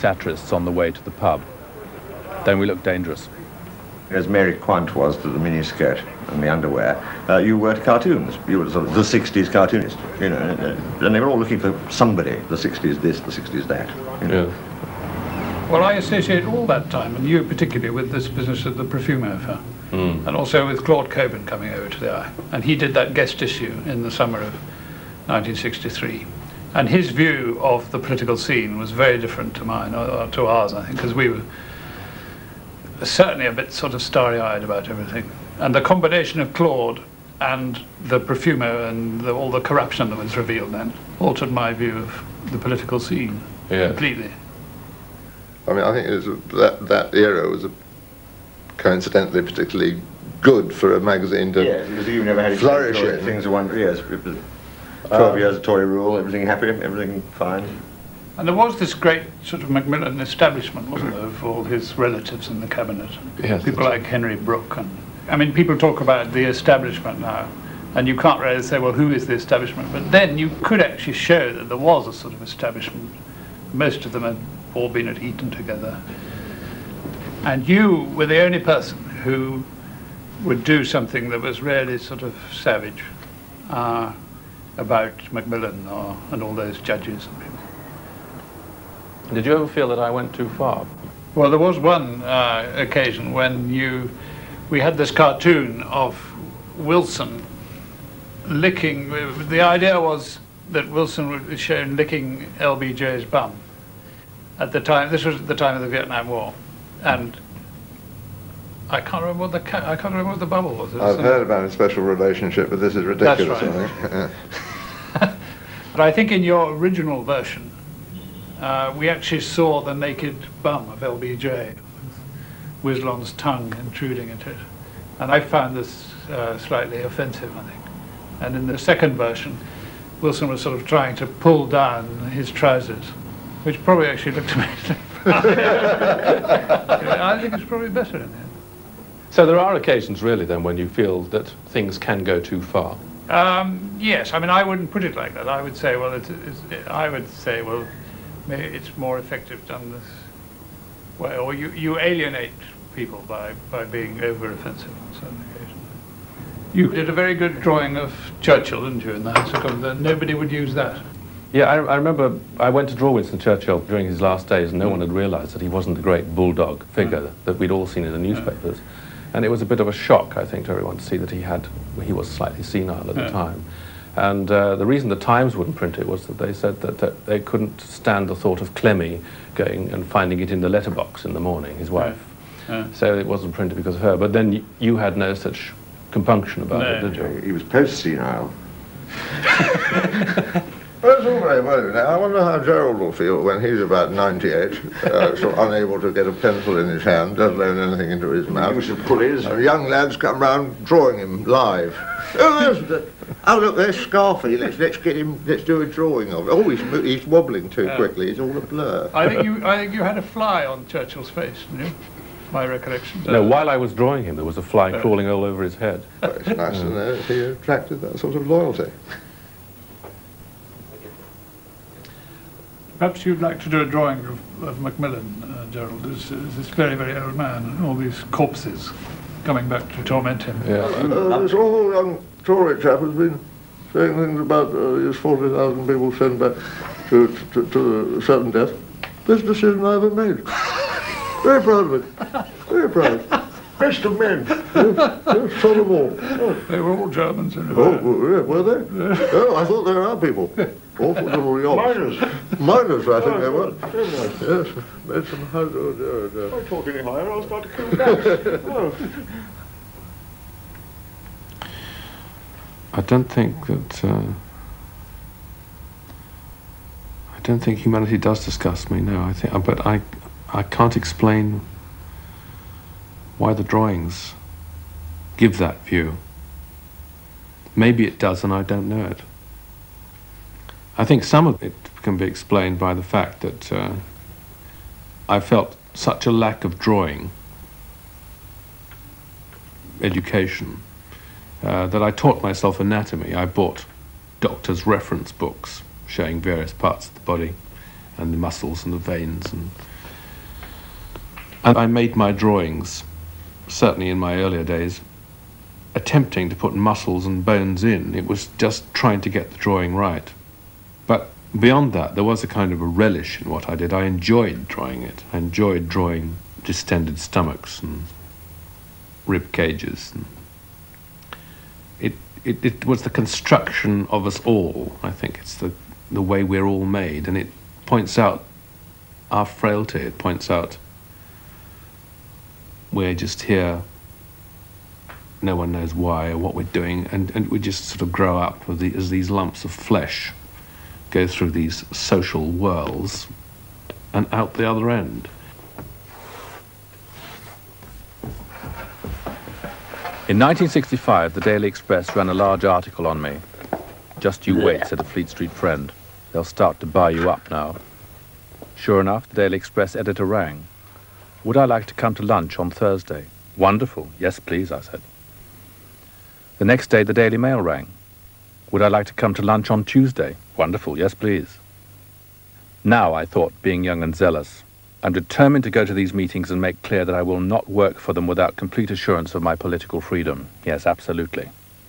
satirists on the way to the pub, then we look dangerous. As Mary Quant was to the miniskirt and the underwear, you were to cartoons. You were sort of the 60s cartoonist, you know, and they were all looking for somebody, the 60s this, the 60s that. You know? Yeah. Well, I associate all that time, and you particularly, with this business of the Profumo affair, and also with Claude Cockburn coming over to the Eye. And he did that guest issue in the summer of 1963. And his view of the political scene was very different to mine, or to ours, I think, because we were certainly a bit sort of starry-eyed about everything. And the combination of Claude and the Profumo and all the corruption that was revealed then altered my view of the political scene completely. I mean, I think that era was coincidentally particularly good for a magazine to because you never had flourish in. Things were wonderful. Yes, it was 12 years of Tory rule, everything happy, everything fine. And there was this great sort of Macmillan establishment, wasn't there, of all his relatives in the cabinet. Yes, people like Henry Brooke. And I mean, people talk about the establishment now, and you can't really say, well, who is the establishment? But then you could actually show that there was a sort of establishment. Most of them had all been at Eton together. And you were the only person who would do something that was really sort of savage about Macmillan and all those judges and people. Did you ever feel that I went too far? Well, there was one occasion when we had this cartoon of Wilson licking. The idea was that Wilson would be shown licking LBJ's bum at the time. This was at the time of the Vietnam War, and I can't remember what the bubble was. I've heard about a special relationship, but this is ridiculous. That's right. I think. But I think in your original version, we actually saw the naked bum of LBJ, with Wislon's tongue intruding into it. And I found this slightly offensive, I think. And in the second version, Wilson was sort of trying to pull down his trousers, which probably actually looked amazing. I think it's probably better in there. So there are occasions, really, then, when you feel that things can go too far? Yes, I mean, I wouldn't put it like that. I would say, well, maybe it's more effective done this way, or you alienate people by being over-offensive on certain occasions. You did a very good drawing of Churchill, didn't you, in the House of Commons? Nobody would use that. Yeah, I remember I went to draw Winston Churchill during his last days, and no one had realised that he wasn't the great bulldog figure that we'd all seen in the newspapers. And it was a bit of a shock, I think, to everyone to see that he was slightly senile at the time. And the reason the Times wouldn't print it was that they said that they couldn't stand the thought of Clemmy going and finding it in the letterbox in the morning, his wife. So it wasn't printed because of her. But then you had no such compunction about it, did you? He was post-senile. Well, it's all very well. I wonder how Gerald will feel when he's about 98, so unable to get a pencil in his hand, let alone anything into his mouth. Use of pulleys. Young lads come round drawing him live. Oh, look, there's Scarfy. Let's do a drawing of it. Oh, he's wobbling too quickly. It's all a blur. I think you had a fly on Churchill's face, didn't you? My recollection. No, while I was drawing him, there was a fly crawling all over his head. Well, it's nice to know that he attracted that sort of loyalty. Perhaps you'd like to do a drawing of Macmillan, Gerald, as this very, very old man, and all these corpses coming back to torment him. Yeah. This awful young Tory chap has been saying things about his 40,000 people sent back to a certain death. Best decision I ever made. Very proud of it. Very proud. Best of men. Yes, son of all. Oh. They were all Germans. Yeah, were they? Oh, I thought they were our people. Awful little yobs. Miners, I think they were. Yes, made some hard. Don't talk any higher, I'll start to cool down. I don't think humanity does disgust me. No, but I can't explain why the drawings give that view. Maybe it does, and I don't know it. I think some of it can be explained by the fact that I felt such a lack of drawing education that I taught myself anatomy. I bought doctors' reference books showing various parts of the body, and the muscles and the veins. And I made my drawings, certainly in my earlier days, attempting to put muscles and bones in. It was just trying to get the drawing right. But beyond that, there was a kind of a relish in what I did. I enjoyed drawing it. I enjoyed drawing distended stomachs and rib cages. And it was the construction of us all. I think it's the way we're all made, and it points out our frailty. It points out we're just here, no one knows why or what we're doing, and we just sort of grow up as these lumps of flesh go through these social whirls and out the other end. In 1965, the Daily Express ran a large article on me. "Just you wait," said a Fleet Street friend. "They'll start to buy you up now." Sure enough, the Daily Express editor rang. "Would I like to come to lunch on Thursday?" "Wonderful. Yes, please," I said. The next day, the Daily Mail rang. "Would I like to come to lunch on Tuesday?" "Wonderful. Yes, please." Now, I thought, being young and zealous, I'm determined to go to these meetings and make clear that I will not work for them without complete assurance of my political freedom. Yes, absolutely.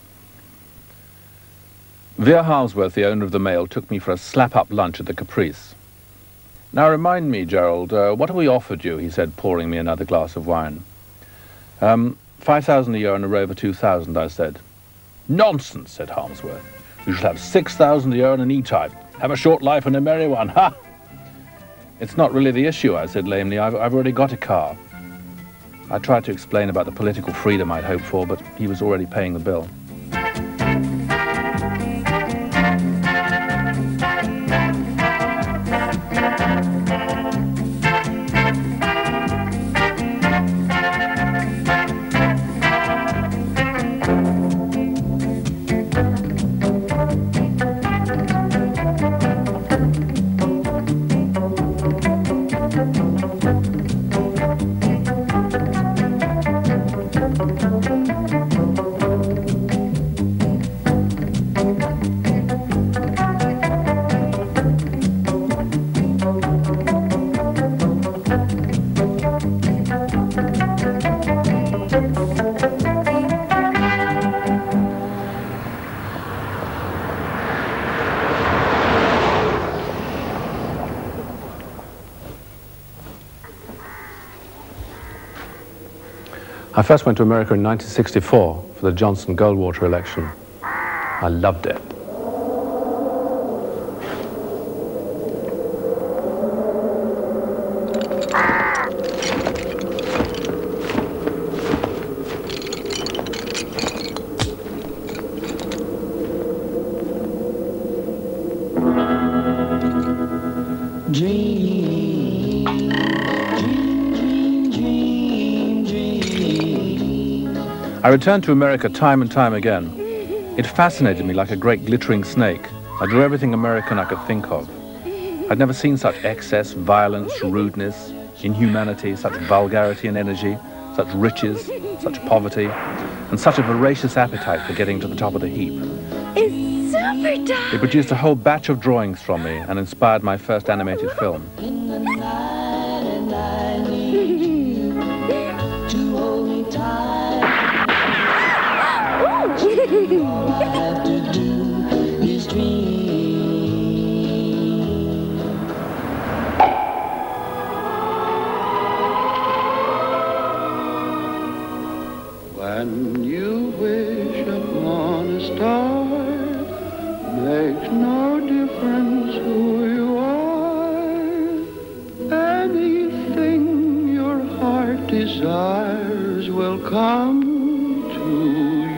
Vere Harmsworth, the owner of the Mail, took me for a slap-up lunch at the Caprice. "Now remind me, Gerald, what have we offered you?" he said, pouring me another glass of wine. 5,000 a year and a Rover 2000, I said. "Nonsense," said Harmsworth. "You shall have 6,000 a year and an E-Type. Have a short life and a merry one, ha!" "It's not really the issue," I said lamely. I've already got a car." I tried to explain about the political freedom I'd hoped for, but he was already paying the bill. I first went to America in 1964 for the Johnson-Goldwater election. I loved it. I returned to America time and time again. It fascinated me like a great glittering snake. I drew everything American I could think of. I'd never seen such excess, violence, rudeness, inhumanity, such vulgarity and energy, such riches, such poverty, and such a voracious appetite for getting to the top of the heap. It's super tough. It produced a whole batch of drawings from me and inspired my first animated film. In the night, and I need you to hold me tight. All I have to do is dream. When you wish upon a star, makes no difference who you are. Anything your heart desires will come to you.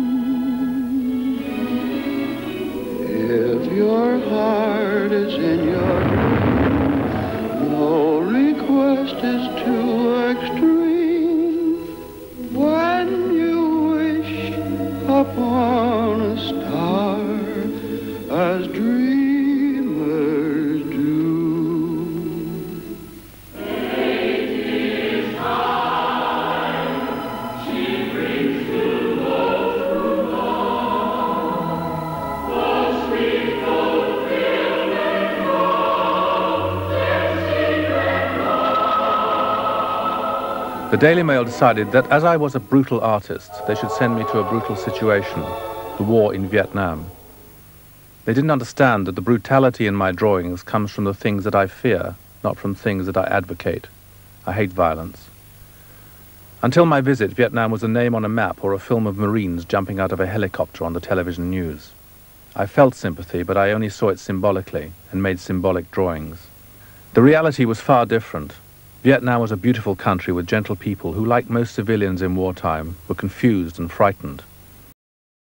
If your heart is in your room, no request is too extreme. When you wish upon a star, as dreamers do. The Daily Mail decided that as I was a brutal artist, they should send me to a brutal situation, the war in Vietnam. They didn't understand that the brutality in my drawings comes from the things that I fear, not from things that I advocate. I hate violence. Until my visit, Vietnam was a name on a map or a film of Marines jumping out of a helicopter on the television news. I felt sympathy, but I only saw it symbolically and made symbolic drawings. The reality was far different. Vietnam was a beautiful country with gentle people who, like most civilians in wartime, were confused and frightened.